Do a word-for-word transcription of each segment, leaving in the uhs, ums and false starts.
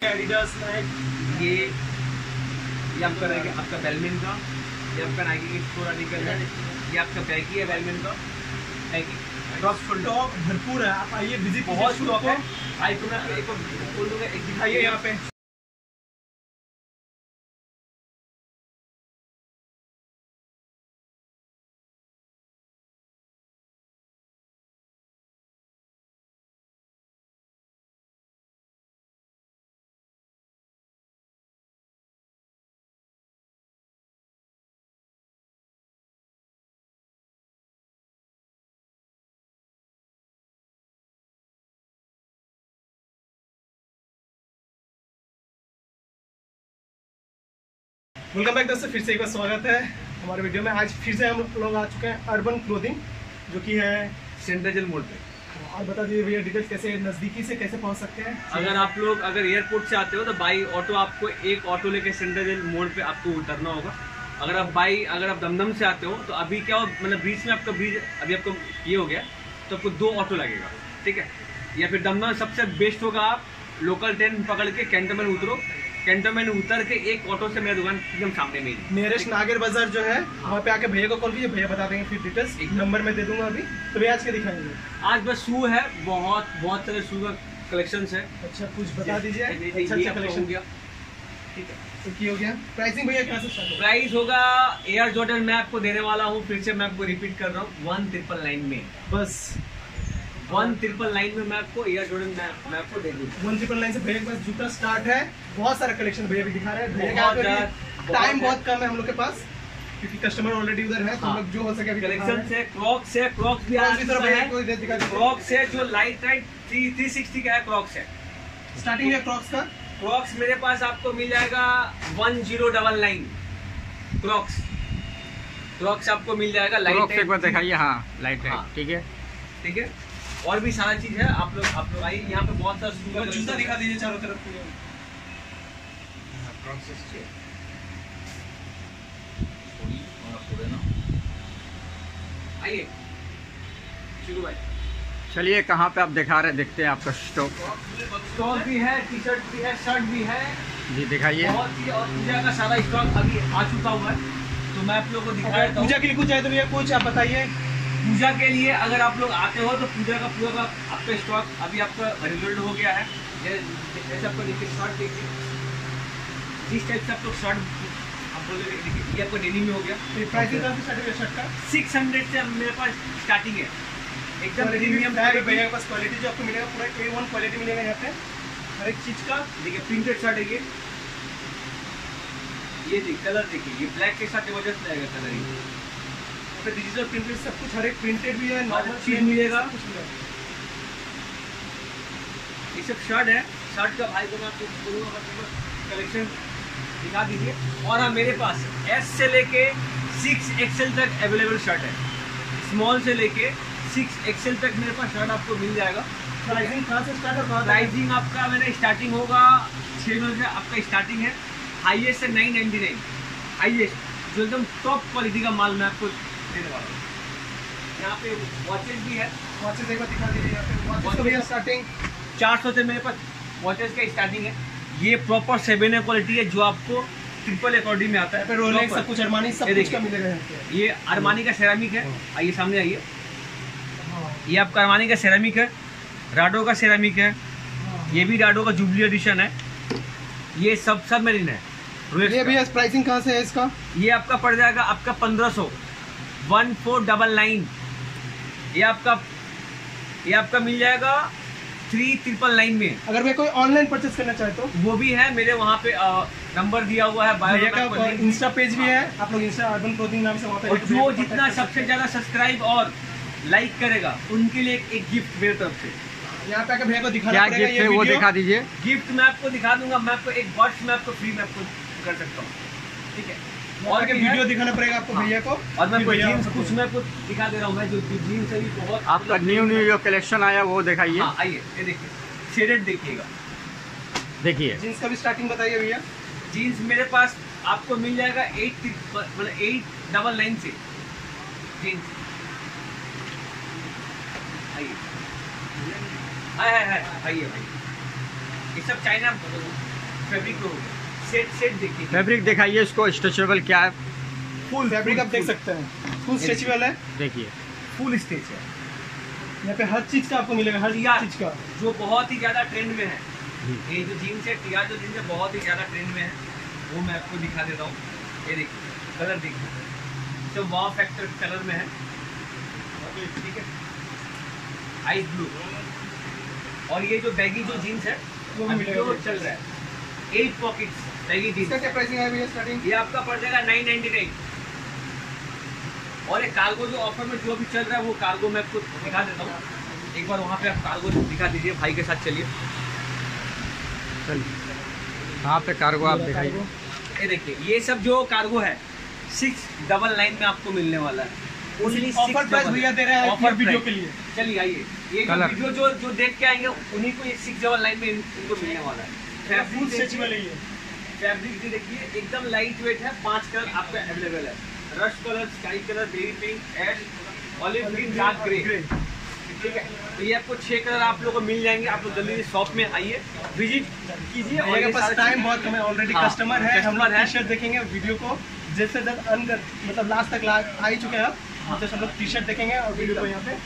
है एडिडास नाइक, ये ये आपका रहेगा आपका वेलमिन का, ये आपका नाइकी की स्टोर आर्टिकल है, ये आपका बैगी है वेलमिन का, बैगी स्टॉक भरपूर है। आप आइए, विजिट बहुत स्टॉक है। आईफोन एक खोल दूंगा, एक दिखाइए यहाँ पे। वेलकम बैक दोस्तों, फिर से एक बार स्वागत है हमारे वीडियो में। आज फिर से हम लोग आ चुके हैं अर्बन क्लोथिंग, जो कि है सेंट्रल जेल मोड़ पे। और बता दीजिए भैया डिटेल्स, कैसे नज़दीकी से कैसे पहुंच सकते हैं? अगर आप लोग अगर एयरपोर्ट से आते हो तो बाई ऑटो आपको एक ऑटो लेके सेंट्रल जेल मोड़ पे आपको उतरना होगा। अगर आप बाई अगर आप दमदम से आते हो तो अभी क्या हो, मतलब बीच में आपका ब्रिज अभी आपको ये हो गया तो आपको दो ऑटो लगेगा, ठीक है। या फिर दमदम सबसे बेस्ट होगा, आप लोकल ट्रेन पकड़ के कैंटोनमेंट उतरो, कैंटोनमेंट उतर के एक ऑटो से मेरी दुकान एकदम सामने में ही नियरेस्ट नागर बाजार जो है वहाँ पे आके भैया को कॉल कीजिए, भैया बता देंगे फिर डिटेल्स। एक नंबर में दे दूंगा अभी। तो भैया आज क्या दिखाएंगे? आज बस शू है, बहुत बहुत सारे शू का कलेक्शन है। अच्छा, कुछ बता दीजिए। अच्छा अच्छा कलेक्शन गया, ठीक है। तो की हो गया प्राइसिंग भैया, क्या से प्राइस होगा? एयर जॉर्डन मैं आपको देने वाला हूँ, फिर से मैं आपको रिपीट कर रहा हूँ, वन ट्रिपल नाइन में, बस वन ट्रिपल नाइन में मैं आपको एयर जॉर्डन मैं, मैं आपको दे दूँगा। वन ट्रिपल नाइन से भैया के पास जूता स्टार्ट है। बहुत सारा कलेक्शन भैया भी दिखा रहे हैं। भैया टाइम बहुत कम है हम लोग के पास, क्योंकि कस्टमर ऑलरेडी उधर है, तो हम लोग जो हो सके कलेक्शन से क्रॉक्स है, क्रॉक्स भी आज क्रॉक्स है जो लाइट राइट थ्री सिक्सटी का है, क्रॉक्स है। स्टार्टिंग है क्रॉक्स का। क्रॉक्स मेरे पास आपको मिल जाएगा one zero double nine Crocs. Crocs आपको मिल जाएगा लाइट, एक बार दिखाइए। हाँ लाइट है, ठीक है ठीक है। और भी सारा चीज है, आप लोग आप लोग आइए, यहाँ पे बहुत सारा जूता दिखा दीजिए चारों तरफ। आइए शुरू भाई। चलिए, कहाँ पे आप दिखा रहे, देखते हैं आपका स्टॉक। स्टॉक भी है, टी शर्ट भी है, शर्ट भी है जी, दिखाइए। बहुत ही, और पूजा का सारा स्टॉक अभी आ चुका हुआ है, तो मैं आप लोगों को दिखा देता हूँ। पूजा के लिए कुछ चाहिए तो भैया कुछ आप बताइए। पूजा के लिए अगर आप लोग आते हो तो पूजा का पूरा का आपका स्टॉक अभी आपका रिजल्ट हो गया है। जैसे आपको देखिए शर्ट, देखिए जिस टाइप से आप लोग शर्ट आप बोल रहे देखिए, ये आपको डेली में हो गया। प्राइसिंग का स्टार्ट है शर्ट का सिक्स हंड्रेड से मेरे पास स्टार्टिंग है, एकदम प्रीमियम है भैया के पास। क्वालिटी जो आपको मिलेगा पूरा ए वन क्वालिटी मिलेगा यहाँ पे हर एक चीज का। देखिए प्रिंटेड शर्ट है ये, ये देखिए कलर देखिए, ये ब्लैक के साथ जबरदस्त लगेगा कलर। ये डिजिटल प्रिंटेड सब कुछ, हर एक प्रिंटेड भी है, नॉर्मल चीज मिलेगा, ये सब शर्ट है। शर्ट का भाई को मैं आपको कलेक्शन दिखा दीजिए। और हाँ, मेरे पास एस से लेके सिक्स एक्सएल तक अवेलेबल शर्ट है, स्मॉल से लेके सिक्स एक्सएल तक मेरे पास शर्ट आपको मिल जाएगा। प्राइसिंग कहाँ से स्टार्ट होगा? प्राइसिंग आपका मैंने स्टार्टिंग होगा छः सौ से आपका स्टार्टिंग है, हाईएस्ट है नाइन नाइन्टी नाइन हाईएस्ट, जो एकदम टॉप क्वालिटी का माल मैं आपको देने वाला हूँ। यहाँ पे वॉचेस भी है, वॉचेस एक बार दिखा दीजिए। यहाँ पे वॉचेस का भी स्टार्टिंग चार सौ से मेरे पास वॉचेस का स्टार्टिंग है। ये प्रॉपर सेवन ए क्वालिटी है, जो आपको ट्रिपल एकॉर्डी में आता है। रोलेक्स सब कुछ, अरमानी सब कुछ का मिलेगा यहाँ पे। ये अरमानी का सेरामिक है, आइए सामने आइए। ये आपका अरमानी का सेरामिक है, राडो का सेरामिक है, ये भी राडो का जुबली एडिशन है। ये सब सब मेरीन है। ये भी प्राइसिंग कहाँ से है इसका? ये आपका पड़ जाएगा आपका पंद्रह सौ, वन फोर डबल नाइन। ये आपका ये आपका मिल जाएगा थ्री ट्रिपल नाइन में। अगर मैं कोई ऑनलाइन परचेस करना चाहे तो वो भी है, मेरे वहाँ पे नंबर दिया हुआ है, बायो का इंस्टा पेज भी है, आप लोग इंस्टा अर्बन क्लोथिंग नाम से वहाँ पे। और जो जितना सबसे ज्यादा सब्सक्राइब और लाइक करेगा उनके लिए एक, एक गिफ्ट मेरे तरफ से। यहाँ पे आकर भैया को दिखाना क्या गिफ्ट है वो दिखा दीजिए। गिफ्ट मैं आपको दिखा दूंगा, मैं आपको एक वर्ष में आपको फ्री में आपको कर सकता हूँ, ठीक है। और के वीडियो दिखाना पड़ेगा आपको भैया को। और मैं जीन्स कुछ मैं कुछ दिखा दे रहा हूँ, मैं जो जीन्स है बहुत आपका न्यू न्यू जो कलेक्शन आया वो दिखाइए। हाँ, आइए ये देखिए, शेडेड देखिएगा, देखिए। जीन्स का भी स्टार्टिंग बताइए भैया। जीन्स मेरे पास आपको मिल जाएगा एट मतलब एट डबल नाइन से जीन्स। आइए आइए आइए आइए भाई, ये सब चाइना फैब्रिक हो गया, सेट सेट देखिए। फैब्रिक दिखाइए इसको, स्ट्रेचेबल क्या है? फुल फैब्रिक आप देख सकते हैं, फुल स्ट्रेचेबल है, देखिए फुल स्टेच है। यहाँ पे हर चीज का आपको मिलेगा, हर टिया चीज का। जो बहुत ही ज्यादा ट्रेंड में है, ये जो जीन्स है टिया जो जीन्स है बहुत ही ज्यादा ट्रेंड में है, वो मैं आपको दिखा देता हूँ। ये देखिए कलर देखिए, जो वाव फैक्टर कलर में है, ठीक है, आइस ब्लू। और ये जो बैगी जो जीन्स है वो भी अभी मिलेगा। जो चल रहा है एट पॉकेट्स बैगी जीन्स, इसका क्या प्राइसिंग है भैया स्टार्टिंग? ये आपका पड़ जाएगा नाइन नाइनटी नाइन। और एक कार्गो जो ऑफर में जो भी चल रहा है वो कार्गो मैं आपको दिखा देता हूँ। एक बार वहाँ पे आप कार्गो दिखा दीजिए, भाई के साथ चलिए। चलिए यहाँ पे कार्गो आप दिखाइए। ये देखिए ये सब जो कार्गो है सिक्स डबल नाइन में आपको मिलने वाला है। Only offer six price double- भैया दे रहे हैं ऑफर वीडियो प्राइस। के लिए। चलिए आइए, ये जो कलर। वीडियो जो जो देख के आएंगे उन्हीं को ये सिक्स डबल नाइन में इन- इनको मिलने वाला है। फुल फैब्रिक स्ट्रेचेबल देखिए, है ये। फैब्रिक भी देखिए एकदम लाइट वेट है। पांच कलर आपका अवेलेबल है, rush colour, sky colour, baby pink, ash, olive green, dark grey. ठीक है, तो ये आपको छह कलर आप लोगों को मिल जाएंगे। आप लोग जल्दी से शॉप में आइए, विजिट कीजिए। और मेरे ये पास सारे टाइम चीज़- बहुत कम है, ऑलरेडी हाँ, कस्टमर है, हम customer लोग है। टी शर्ट देखेंगे वीडियो को जल्द से जल्द अंदर मतलब लास्ट तक ला आ ही चुके हैं अब। हाँ। तो हम लोग टी शर्ट देखेंगे और वीडियो को यहाँ पे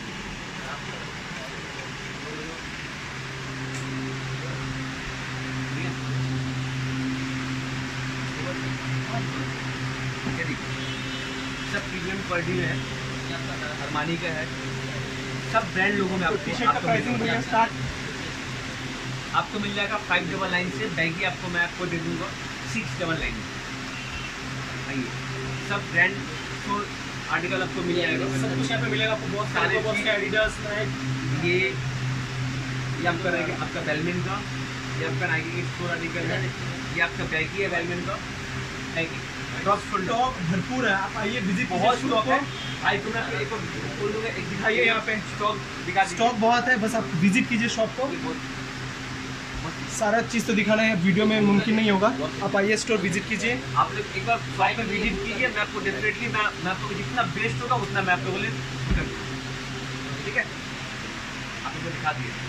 ये देखिए, सब प्रीमियम क्वालिटी में है, अरमानी का है, सब ब्रांड लोगों में आपको टी शर्ट का आपको प्राइसिंग मिल भैया जाएगा। स्टार्ट आपको मिल जाएगा फाइव डबल नाइन से, बैगी आपको मैं आपको दे दूंगा सिक्स डबल नाइन में। आइए, सब ब्रांड को आर्टिकल आपको मिल जाएगा, सब कुछ यहाँ पे मिलेगा आपको, बहुत सारे सारे बहुत चीज़। सारे एडिडास, नाइक। ये ये आपका रहेगा आपका वेलमिन का, ये आपका नाइकी की स्टोर आर्टिकल है, ये आपका बैगी है वेलमिन का, बैगी क्रॉस फुल स्टॉक भरपूर है, आप आइए विजिट बहुत कीजिए स्टॉक स्टॉक है। है, आई तो मैं आपको एक और बोल दूंगा, एक दिखाइए यहाँ पे। स्टॉक दिखा दीजिए। स्टॉक बहुत है, बस आप विजिट कीजिए शॉप को। ये बहुत- सारा चीज़ तो दिखाना है वीडियो में मुमकिन नहीं होगा, आप आइए स्टोर विजिट कीजिए। आप लोग एक बार शॉप में विजिट कीजिए, मैं आपको डेफिनेटली मैं मैं आपको जितना बेस्ट होगा उतना मैं आप लोगों के लिए कर दूँगा। ठीक है, आप लोगों को दिखा दिए।